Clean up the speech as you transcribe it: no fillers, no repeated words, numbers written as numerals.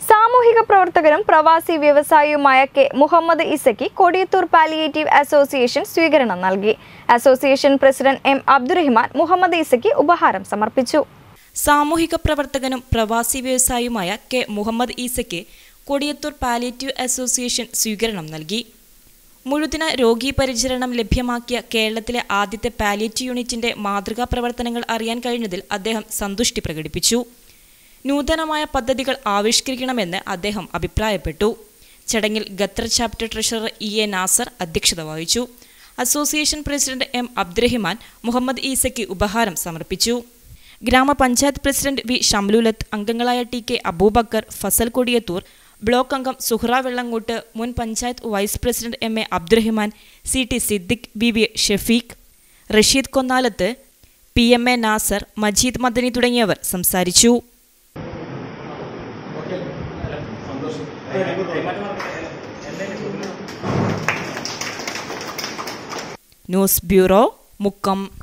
സാമൂഹിക പ്രവർത്തകരും പ്രവാസി വ്യവസായിയുമായ കെ മുഹമ്മദ് ഈസയ്ക്ക് കൊടിയത്തൂർ പാലിയേറ്റീവ് അസോസിയേഷൻ സ്വീകരണം നൽകി. Association president M Abdurahiman Muhammad ഈസയ്ക്ക് ഉപഹാരം സമർപ്പിച്ചു. സാമൂഹിക പ്രവർത്തകനും പ്രവാസി വ്യവസായിയുമായ കെ മുഹമ്മദ് ഈസയ്ക്ക് കൊടിയത്തൂർ പാലിയേറ്റീവ് അസോസിയേഷൻ സ്വീകരണം നൽകി. മുഴുദിന രോഗീ പരിചരണം ലഭ്യമാക്കിയ കേരളത്തിലെ ആദ്യത്തെ പാലിയേറ്റീവ് യൂണിറ്റിന്റെ മാതൃകാ പ്രവർത്തനങ്ങൾ അറിയാൻ കഴിഞ്ഞതിൽ അദ്ദേഹം സന്തുഷ്ടി പ്രകടിപ്പിച്ചു. നൂതനമായ പദ്ധതികൾ ആവിഷ്കരിക്കണമെന്ന് അദ്ദേഹം അഭിപ്രായപ്പെട്ടു. ചടങ്ങിൽ Qatar chapter treasurer A Nasar അധ്യക്ഷത വഹിച്ചു. Association president M Abdurahiman Muhammad ഈസയ്ക്ക് ഉപഹാരം സമർപ്പിച്ചു. ഗ്രാമപഞ്ചായത്ത് പ്രസിഡന്റ് വി ഷംലുലത്ത്, അംഗങ്ങളായ T K Abubakar, Fasal Kodiyathur, block അംഗം സുഹ്റ വെള്ളങ്ങോട്ട്, മുൻ panchayat vice president M A Abdurahiman, C T Siddique, B V Shafeeq, Rasheed Konnalath, P M A Nasar, Majeed Madani തുടങ്ങിയവർ സംസാരിച്ചു. News bureau, Mukkam.